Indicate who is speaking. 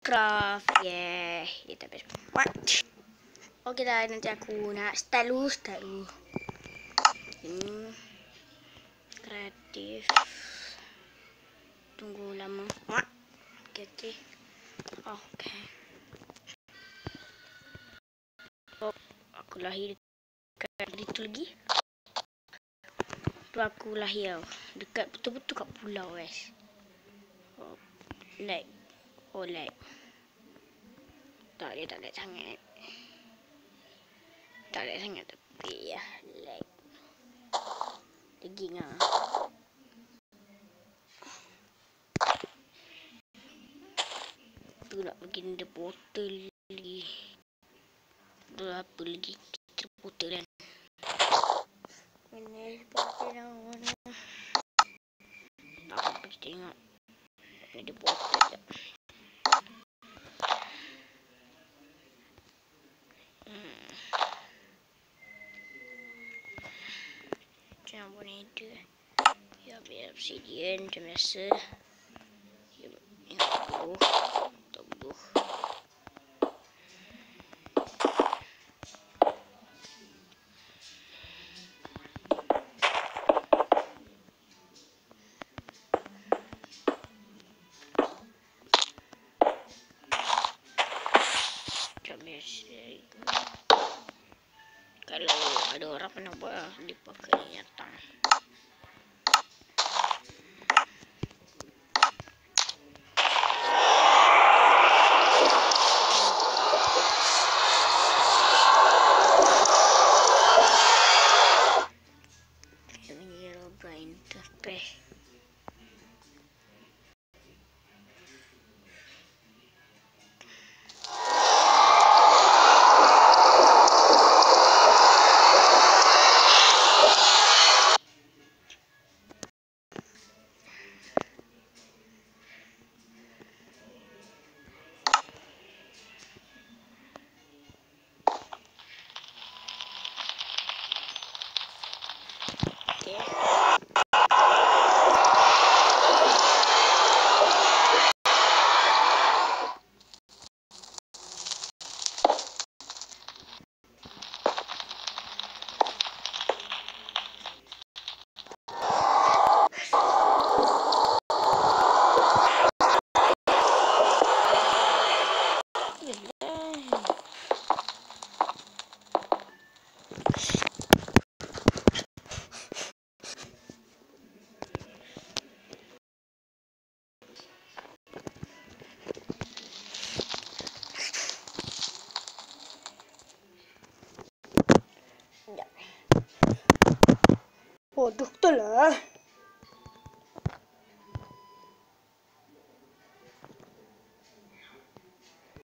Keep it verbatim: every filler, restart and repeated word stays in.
Speaker 1: Minecraft. Yeah, kita habis. What? Okey dah, nanti aku nak style dulu, style dulu. Hmm. Kreatif. Tunggu lama. What? Okey, okey. Okey. Oh, aku lahir dekat itu lagi. Tu aku lahir dekat betul-betul kat pulau guys. Oh, lag. Oh, lag. Tak boleh, tak lag sangat. Tak lag sangat tapi ya, lag. Lagi ngah. Tu nak pergi ada portal lagi. Ada apa lagi? Kita portal kan. Ini portal yang mana? Aku pergi tengok. Ada portal sekejap. Hmm. Macam mana itu? Ya, biar obsidian macam biasa. Ya, aku tak butuh. Kalau ada orang pernah buat, dia pakai nyatang. Ini robot interface. Oh, doktor lah.